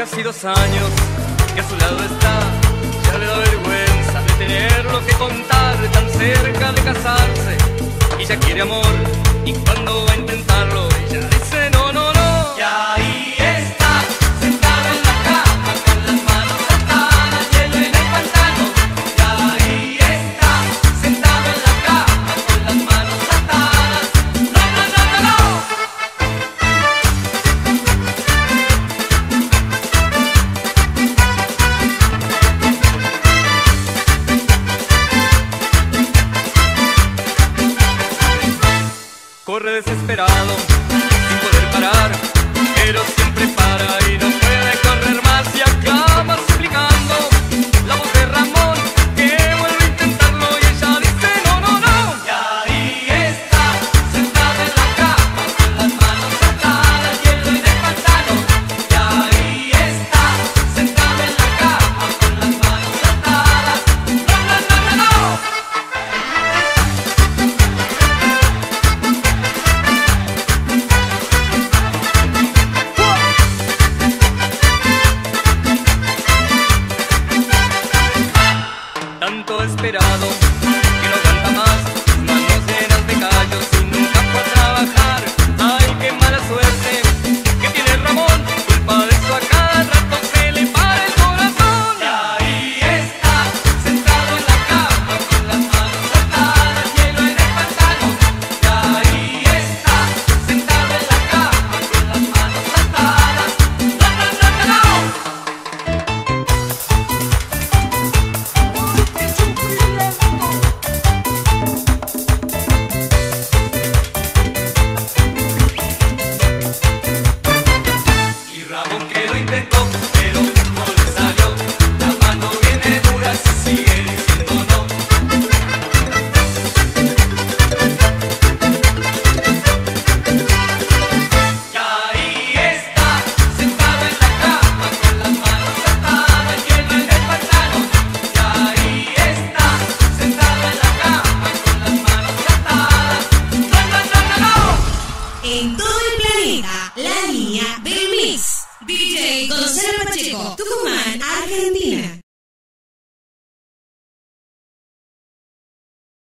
casi 2 años que a su lado está. Ya le da vergüenza de tenerlo que contar, tan cerca de casarse. Y ya quiere amor, y cuando va a intentarlo, ella dice no, no, no. Y ahí está, sentada en la cama, con las manos atadas, hielo en el pantano. Y ahí está, sentada en la cama, con las manos atadas. No, no, no, no, no. Corre desesperado, sin poder parar, pero siempre para y no puede correr más y acaba suplicando la voz de Ramón que vuelve a intentarlo y ella dice no, no, no. Y ahí está, sentada en la cama, con las manos atadas, hielo en el pantano. Y ahí está, sentada en la cama, con las manos atadas. No, no, no, no, no. Tanto esperado que no canta más, manos llenas de callos y nunca fue a trabajar. Ay, qué mala suerte que tiene Ramón, culpa de eso a cada rato se le para el corazón. Y ahí está, sentado en la cama, con las manos atadas, hielo en el pantano. Y ahí está, sentado en la cama, con las manos atadas. No, no, no, no, no. Y Ramón que lo intentó, pero no le salió. La mano viene dura, se sigue diciendo no. Y ahí está, sentado en la cama, con las manos atadas, hielo en el pantano. Y ahí está, sentado en la cama, con las manos atadas. No, no, no, no, no. En todo el planeta, la niña del mix. DJ Gonzalo Pacheco, Tucumán, Argentina.